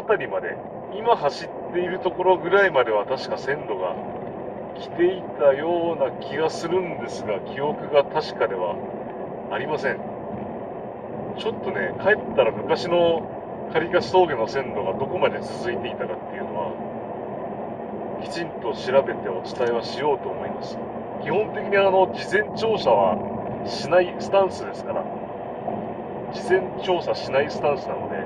辺りまで、今走っているところぐらいまでは確か線路が来ていたような気がするんですが、記憶が確かではありません。ちょっとね、帰ったら昔の刈勝峠の線路がどこまで続いていたかっていうのは、きちんと調べてお伝えはしようと思います。基本的に事前調査はしないスタンスですから、事前調査しないスタンスなので、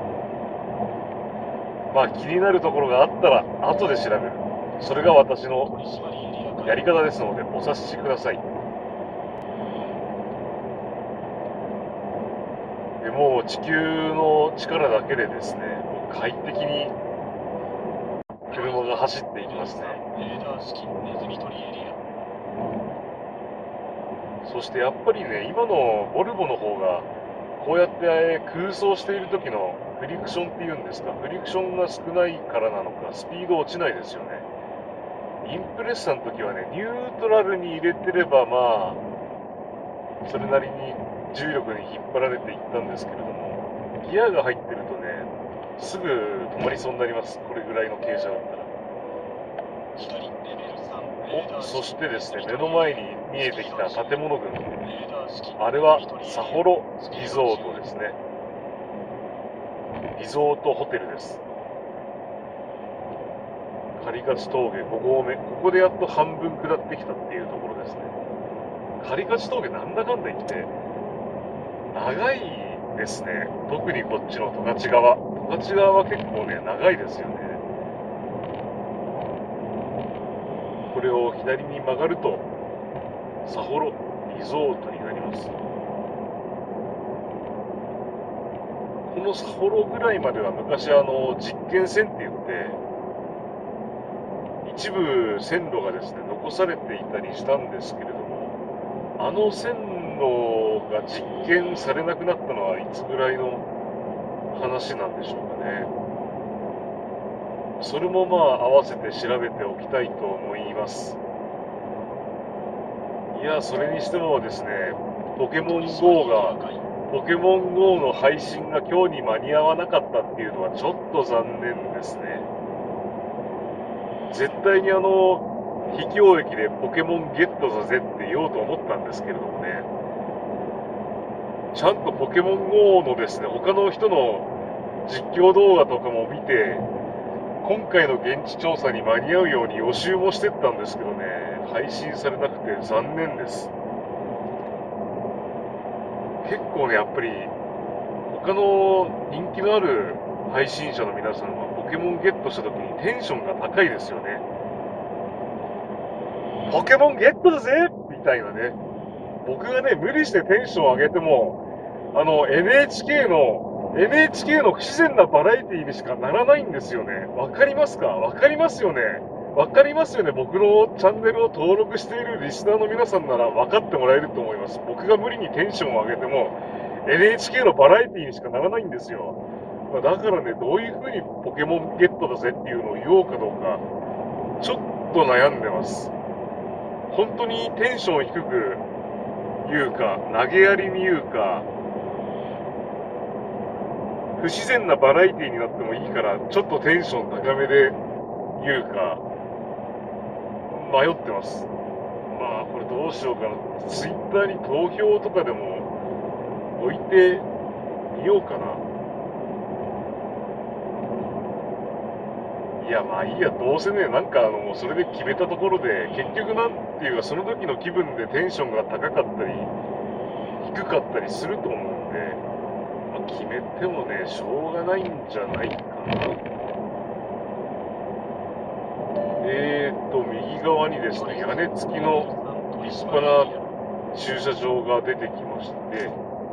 まあ気になるところがあったら後で調べる。それが私のやり方ですのでお察しください。でもう地球の力だけでですね、もう快適に車が走っていきますね。そしてやっぱりね、今のボルボの方がこうやって空走している時のフリクションっていうんですか、フリクションが少ないからなのかスピード落ちないですよね。インプレッサの時はね、ニュートラルに入れてればまあそれなりに重力に引っ張られていったんですけれども、ギアが入ってるとね、すぐ止まりそうになります。これぐらいの傾斜だったら。お、そしてですね、目の前に見えてきた建物群、あれはサホロリゾートですね。リゾートホテルです。狩勝峠5合目、ここでやっと半分下ってきたっていうところですね。狩勝峠なんだかんだ言って長いですね。特にこっちの十勝川。十勝川は結構ね、長いですよね。これを左に曲がると、サホロリゾートになります。このサホロぐらいまでは昔実験線って言って、一部線路がですね、残されていたりしたんですけれども、あの線路が実験されなくなったのはいつぐらいの話なんでしょうかね。それもまあ合わせて調べておきたいと思います。いや、それにしてもですね、ポケモン GO の配信が今日に間に合わなかったっていうのはちょっと残念ですね。絶対に秘境駅でポケモンゲットだぜって言おうと思ったんですけれどもね、ちゃんとポケモン GO のですね、他の人の実況動画とかも見て、今回の現地調査に間に合うように予習もしてったんですけどね、配信されなくて残念です。結構ね、やっぱり他の人気のある配信者の皆さんはポケモンゲットした時にテンションが高いですよね。ポケモンゲットだぜみたいなね。僕がね、無理してテンション上げても、NHK の不自然なバラエティにしかならないんですよね。わかりますか？わかりますよね。わかりますよね。僕のチャンネルを登録しているリスナーの皆さんなら分かってもらえると思います。僕が無理にテンションを上げても、NHK のバラエティにしかならないんですよ。だからね、どういう風にポケモンゲットだぜっていうのを言おうかどうか、ちょっと悩んでます。本当にテンション低く言うか、投げやりに言うか、不自然なバラエティになってもいいから、ちょっとテンション高めで言うか、迷ってます。まあ、これどうしようかな。ツイッターに投票とかでも置いてみようかな。いや、まあいいや、どうせね、なんかそれで決めたところで、結局なんていうか、その時の気分でテンションが高かったり、低かったりすると思うんで、まあ、決めてもね、しょうがないんじゃないかな。右側にですね、屋根付きの立派な駐車場が出てきまして、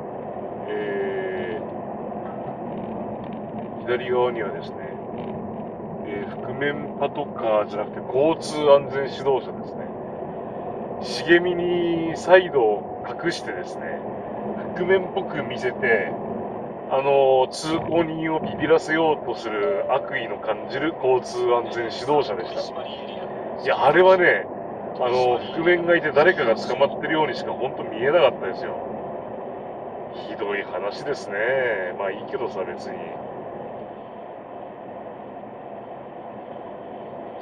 左側にはですね、覆面パトカーじゃなくて交通安全指導車ですね。茂みにサイドを隠してですね、覆面っぽく見せて、通行人をビビらせようとする悪意の感じる交通安全指導車でした。いや、あれはね、覆面がいて誰かが捕まってるようにしか本当見えなかったですよ。ひどい話ですね。まあいいけどさ、別に。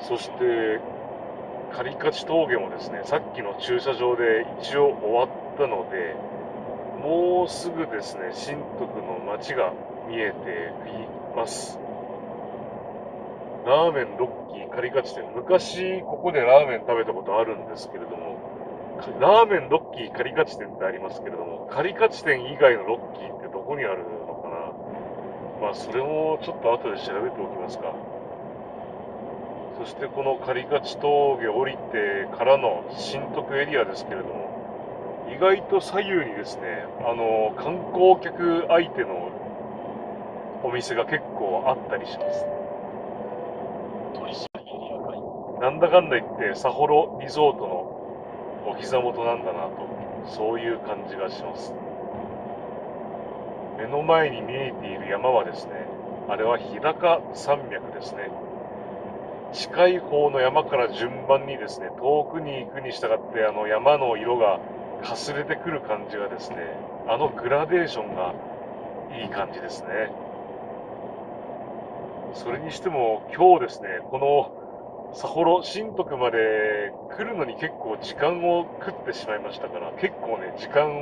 そして狩勝峠もですね、さっきの駐車場で一応終わったので、もうすぐですね、新徳の街が見えています。ラーメンロッキー狩勝店、昔ここでラーメン食べたことあるんですけれども、ラーメンロッキー狩勝店ってありますけれども、狩勝店以外のロッキーってどこにあるのかな。まあそれもちょっと後で調べておきますか。そしてこの狩勝峠降りてからの新徳エリアですけれども、意外と左右にですね、観光客相手のお店が結構あったりします。なんだかんだ言って札幌リゾートのお膝元なんだなと、そういう感じがします。目の前に見えている山はですね、あれは日高山脈ですね。近い方の山から順番にですね、遠くに行くに従って山の色がかすれてくる感じがですね、グラデーションがいい感じですね。それにしても今日ですね、この札幌新徳まで来るのに結構時間を食ってしまいましたから、結構ね、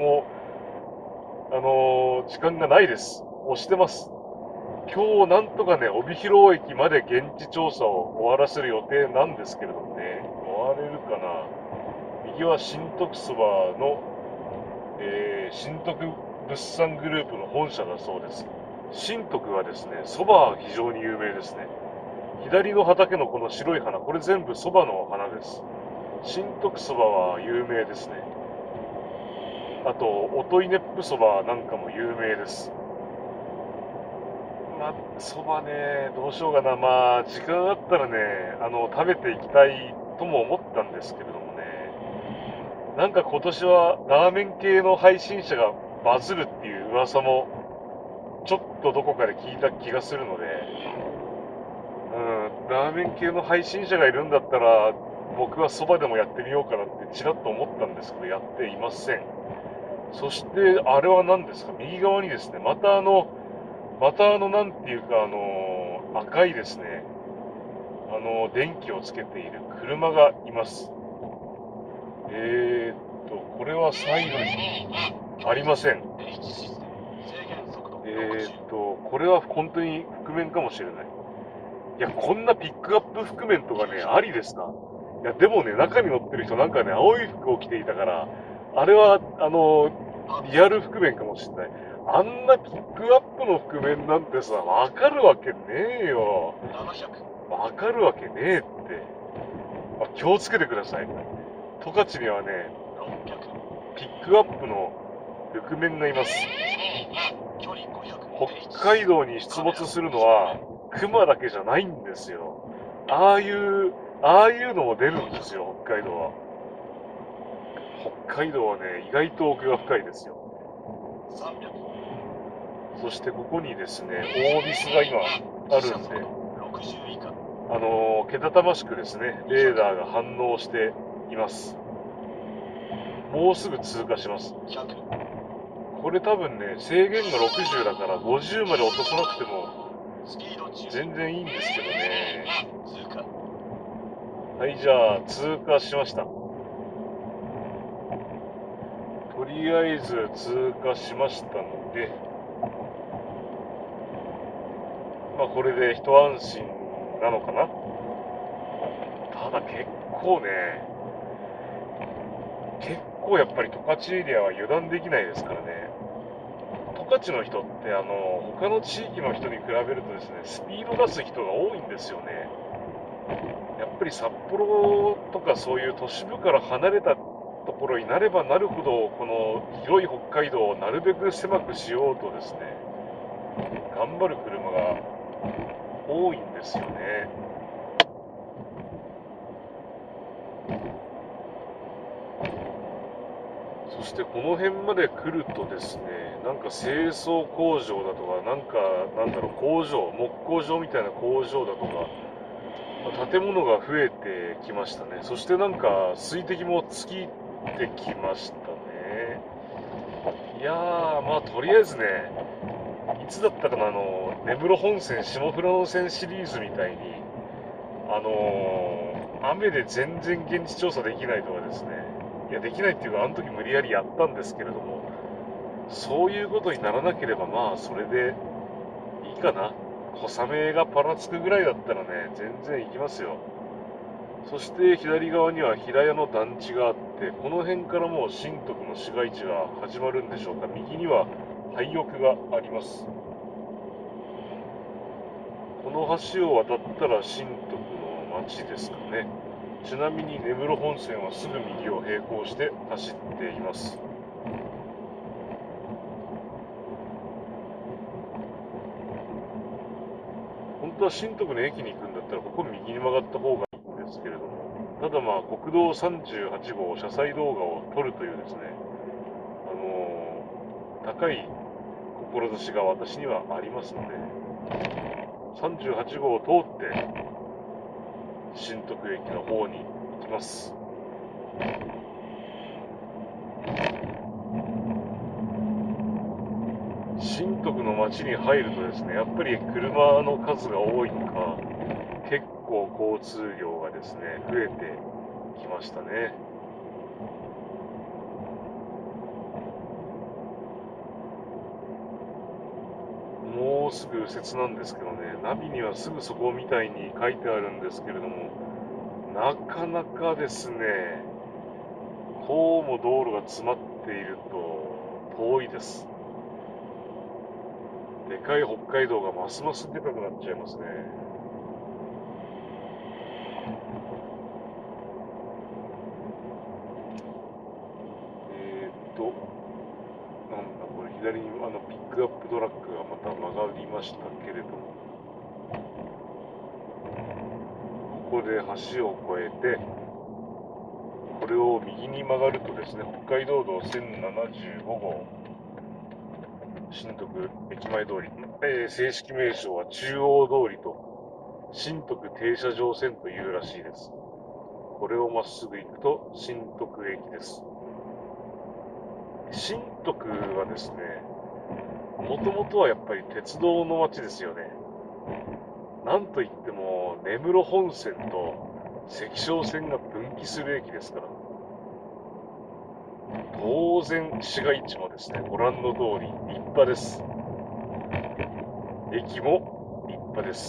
時間がないです。押してます。今日なんとかね、帯広駅まで現地調査を終わらせる予定なんですけれどもね、終われるかな。右は新徳そばの、新徳物産グループの本社だそうです。新徳はですね、そばは非常に有名ですね。左の畑のこの白い花、これ全部そばの花です。新徳そばは有名ですね。あと、音井ネップそばなんかも有名です。まあ、そばね、どうしようかな。まあ、時間あったらね、食べていきたいとも思ったんですけれどもね。なんか今年はラーメン系の配信者がバズるっていう噂も、ちょっとどこかで聞いた気がするので、ラーメン系の配信者がいるんだったら、僕はそばでもやってみようかなってちらっと思ったんですけど、やっていません。そして、あれは何ですか、右側にですね、またなんていうか、赤いですね、電気をつけている車がいます。これはサイレンありません。これは本当に覆面かもしれない。いや、こんなピックアップ覆面とかね、ありですか？いや、でもね、中に乗ってる人なんかね、青い服を着ていたから、あれは、リアル覆面かもしれない。あんなピックアップの覆面なんてさ、わかるわけねえよ。わかるわけねえって。気をつけてください。十勝にはね、ピックアップの覆面がいます。北海道に出没するのは、熊だけじゃないんですよ。ああいうのも出るんですよ、北海道は。北海道はね、意外と奥が深いですよ。そしてここにですね、オービスが今あるんで、けたたましくですね、レーダーが反応しています。もうすぐ通過します。これ多分ね、制限が60だから50まで落とさなくても全然いいんですけどね。はい、じゃあ通過しました。とりあえず通過しましたので、まあこれで一安心なのかな。ただ結構やっぱり十勝エリアは油断できないですからね。十勝の人って他の地域の人に比べるとですね、スピード出す人が多いんですよね。やっぱり札幌とかそういう都市部から離れたところになればなるほど、この広い北海道をなるべく狭くしようとですね、頑張る車が多いんですよね。そしてこの辺まで来るとですね、なんか清掃工場だとか、なんだろう、木工場みたいな工場だとか、建物が増えてきましたね。そしてなんか水滴も尽きてきましたね。いやー、まあとりあえずね、いつだったかな、根室本線、下富良野線シリーズみたいに、 雨で全然現地調査できないとかですね、いや、できないっていうか、あの時無理やりやったんですけれども、そういうことにならなければ、まあ、それでいいかな。小雨がパラつくぐらいだったらね、全然行きますよ。そして左側には平屋の団地があって、この辺からもう新徳の市街地が始まるんでしょうか。右には廃屋があります。この橋を渡ったら新徳の町ですかね。ちなみに根室本線はすぐ右を並行して走っています。本当は新徳の駅に行くんだったらここ右に曲がった方がいいんですけれども、ただまあ国道38号車載動画を撮るというですね、高い志が私にはありますので、38号を通って新徳駅の方に行きます。新徳の町に入るとですね、やっぱり車の数が多いのか、結構交通量がですね、増えてきましたね。もうすぐ右折なんですけどね、ナビにはすぐそこみたいに書いてあるんですけれども、なかなかですね、こうも道路が詰まっていると遠いです。でかい北海道がますますでかくなっちゃいますね。えーっと、なんだこれ、左にピックアップトラックがまた曲がりましたけれども、ここで橋を越えて、これを右に曲がるとですね、北海道道1075号、新徳駅前通り、正式名称は中央通りと、新徳停車場線というらしいです。これをまっすぐ行くと新徳駅です。新徳はですね、もともとはやっぱり鉄道の街ですよね。なんといっても根室本線と関商線が分岐する駅ですから、当然市街地もですね、ご覧の通り立派です。駅も立派です。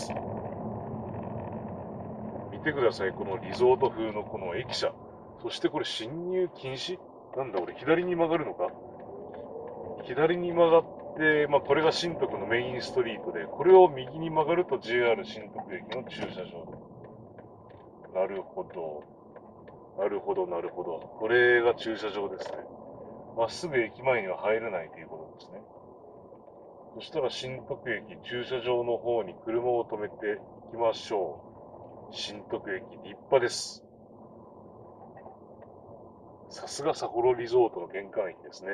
見てください、このリゾート風のこの駅舎。そしてこれ進入禁止なんだ俺、左に曲がるのか。左に曲がって、まあ、これが新徳のメインストリートで、これを右に曲がると JR 新徳駅の駐車場。なるほど。なるほど、なるほど。これが駐車場ですね。まっすぐ駅前には入れないということですね。そしたら新徳駅駐車場の方に車を止めていきましょう。新徳駅立派です。さすが札幌リゾートの玄関駅ですね。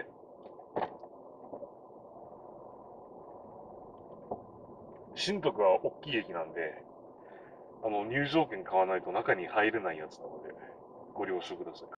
新徳は大きい駅なんで、入場券買わないと中に入れないやつなので、ご了承ください。